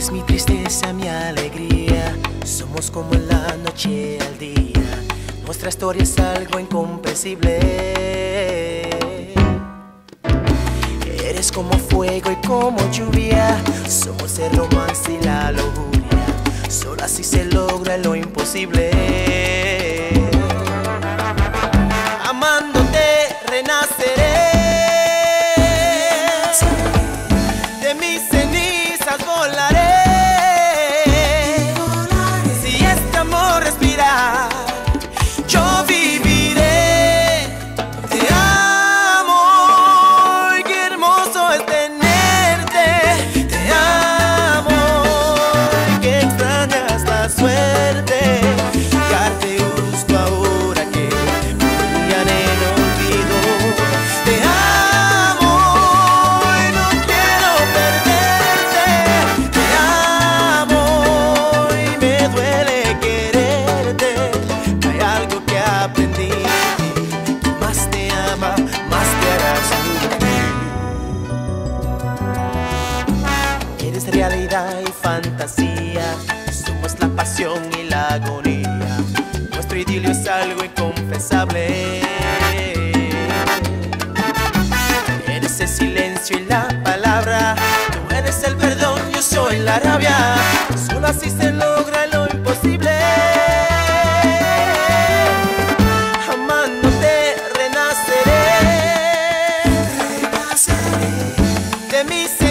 eres mi tristeza, mi alegría. Somos como la noche al día. Nuestra historia es algo incomprensible. Eres como fuego y como lluvia. Somos el romance y la lujuria. Solo así se logra lo imposible. Amándote renaceré. De mis cenizas volaré. Si este amor respira, yo viviré. Te amo y qué hermoso es tenerte. Te amo y qué extraña esta suerte. Ya te busco ahora que brillan en olvido. Te amo y no quiero perderte. Te amo y me duele quererte. Hay algo que aprendí. Más te ama, más te hará sufrir. Eres realidad y fantasía. Somos la pasión y la agonía. Nuestro idilio es algo inconfesable. Eres el silencio y la palabra. Tú eres el perdón, yo soy la rabia. Solo así se logra lo imposible. Amándote renaceré. De mis